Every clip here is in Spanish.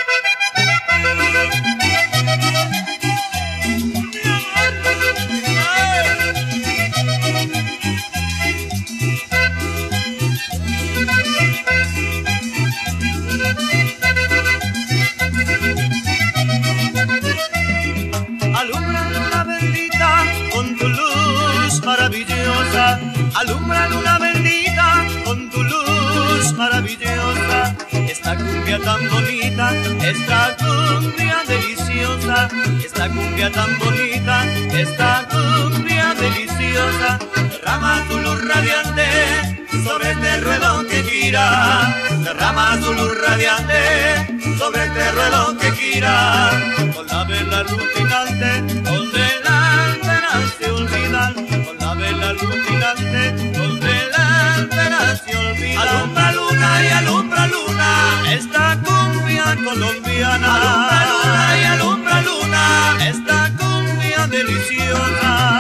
Alumbra luna bendita con tu luz maravillosa, esta cumbia tan bonita, esta cumbia deliciosa, esta cumbia tan bonita, esta cumbia deliciosa. Derrama tu luz radiante sobre este ruedo que gira, derrama tu luz radiante sobre este ruedo que gira, con la vela alucinante donde las penas se olvidan, con la vela alucinante donde las penas se olvidan. Alumbra luna y alumbra luna esta cumbia colombiana, alumbra luna y alumbra luna esta cumbia deliciosa.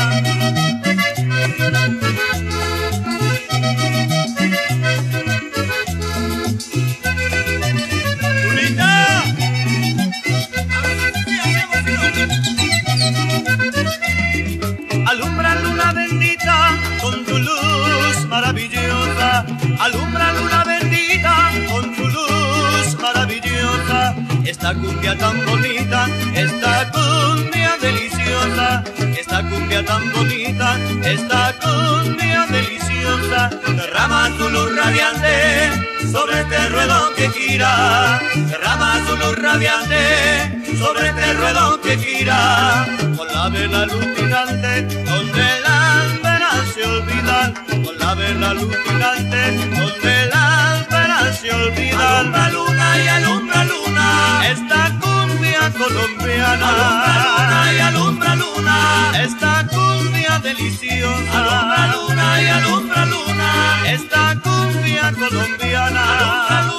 Alumbra luna bendita con tu luz maravillosa, alumbra luna bendita con tu luz maravillosa, esta cumbia tan bonita, esta cumbia deliciosa, esta cumbia tan bonita, esta cumbia deliciosa. Derrama tu luz radiante sobre este ruedo que gira, derrama tu luz radiante sobre este ruedo que gira, con la vela alucinante donde las penas se olvidan, con la vela alucinante donde las penas se olvidan. Alumbra luna y alumbra luna esta cumbia colombiana, alumbra luna y alumbra luna esta cumbia deliciosa, alumbra luna y alumbra luna esta cumbia colombiana.